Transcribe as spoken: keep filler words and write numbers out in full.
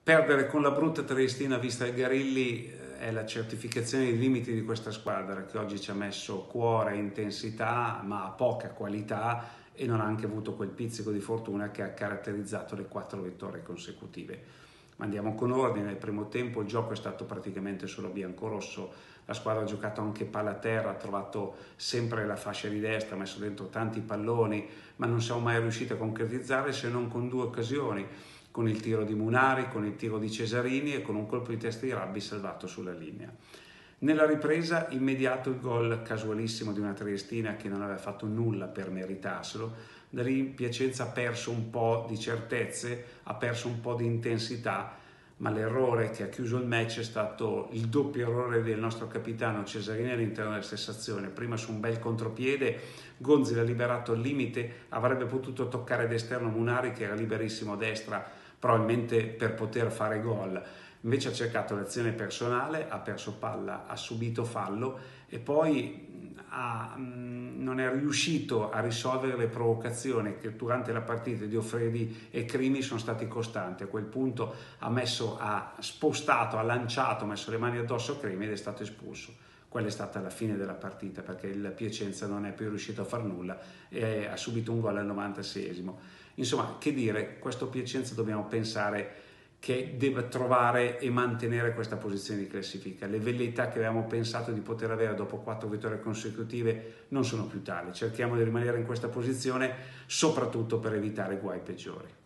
Perdere con la brutta Triestina vista ai Garilli è la certificazione dei limiti di questa squadra, che oggi ci ha messo cuore e intensità, ma poca qualità, e non ha anche avuto quel pizzico di fortuna che ha caratterizzato le quattro vittorie consecutive. Ma andiamo con ordine. Nel primo tempo il gioco è stato praticamente solo biancorosso, la squadra ha giocato anche palla a terra, ha trovato sempre la fascia di destra, ha messo dentro tanti palloni, ma non siamo mai riusciti a concretizzare se non con due occasioni, con il tiro di Munari, con il tiro di Cesarini e con un colpo di testa di Rabbi salvato sulla linea. Nella ripresa immediato il gol casualissimo di una Triestina che non aveva fatto nulla per meritarselo. Da lì Piacenza ha perso un po' di certezze, ha perso un po' di intensità, ma l'errore che ha chiuso il match è stato il doppio errore del nostro capitano Cesarini all'interno della stessa azione. Prima su un bel contropiede, Gonzi l'ha liberato al limite, avrebbe potuto toccare d'esterno Munari che era liberissimo a destra, probabilmente per poter fare gol. Invece ha cercato l'azione personale, ha perso palla, ha subito fallo e poi ha, non è riuscito a risolvere le provocazioni che durante la partita di Offredi e Crimi sono stati costanti. A quel punto ha, messo, ha spostato, ha lanciato, ha messo le mani addosso a Crimi ed è stato espulso. Quella è stata la fine della partita perché il Piacenza non è più riuscito a far nulla e ha subito un gol al novantaseiesimo. Insomma, che dire, questo Piacenza dobbiamo pensare che deve trovare e mantenere questa posizione di classifica. Le velleità che avevamo pensato di poter avere dopo quattro vittorie consecutive non sono più tali. Cerchiamo di rimanere in questa posizione soprattutto per evitare guai peggiori.